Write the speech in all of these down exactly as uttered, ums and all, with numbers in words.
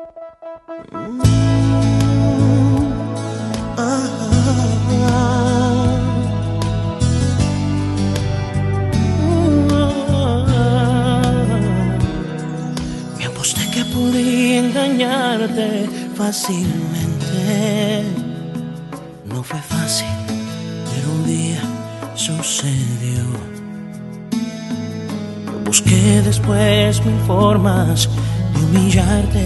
Mm, ah, Me aposté que podía engañarte fácilmente. No fue fácil, pero un día sucedió. Yo busqué después mil formas de humillarte,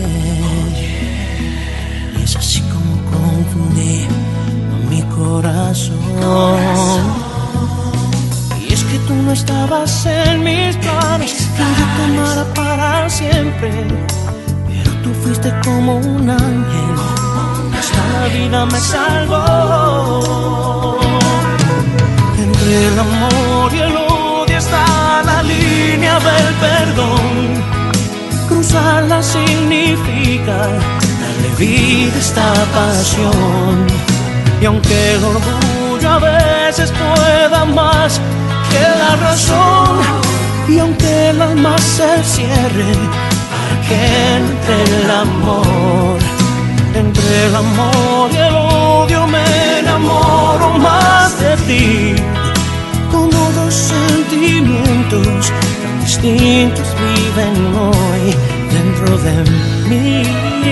y es así como confundí mi corazón. Y es que tú no estabas en mis planes, que yo te amara para siempre, pero tú fuiste como un ángel, hasta la vida me salvó. Entre el amor y el odio está la línea del perdón. Cruzarla significa darle vida a esta pasión. Y aunque el orgullo a veces pueda más que la razón, y aunque el alma se cierre para que entre el amor, entre el amor y el odio me enamoro más de ti. Como dos sentimientos tan distintos viven hoy dentro de mí.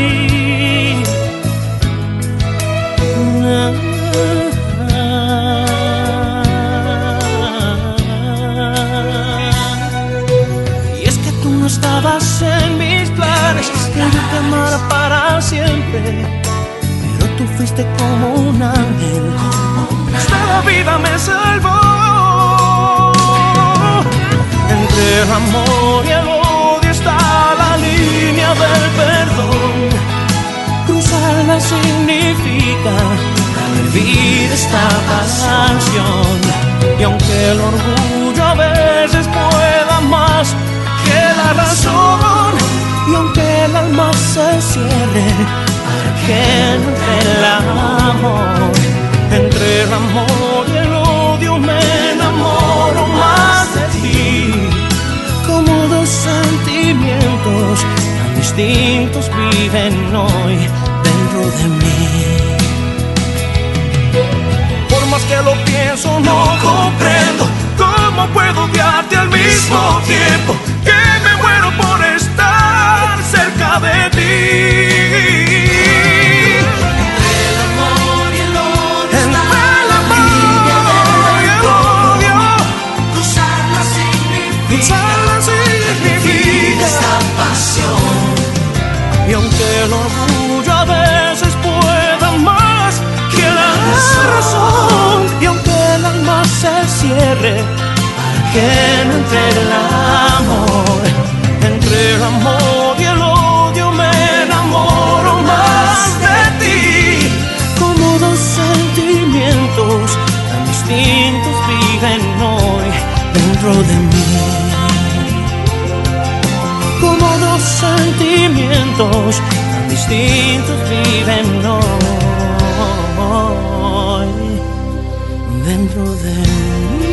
Y es que tú no estabas en mis planes, que yo te amara para siempre, pero tú fuiste como un ángel, hasta la vida me salvó. Entre el amor y el odio está la línea del perdón. Cruzarla significa darle vida a esta pasión. Y aunque el orgullo a veces pueda más que la razón, y aunque el alma se cierre para que entre el amor, entre el amor y el odio me enamoro más de ti. Como dos sentimientos tan distintos viven hoy dentro de mí. Por más que lo pienso no comprendo cómo puedo odiarte al mismo tiempo que me muero por estar cerca de ti. Y aunque el orgullo a veces pueda más que la razón, y aunque el alma se cierre para que no entre el amor, entre el amor y el odio me enamoro más de ti. Como dos sentimientos tan distintos viven hoy dentro de mí. Como dos sentimientos tan distintos viven hoy dentro de mí.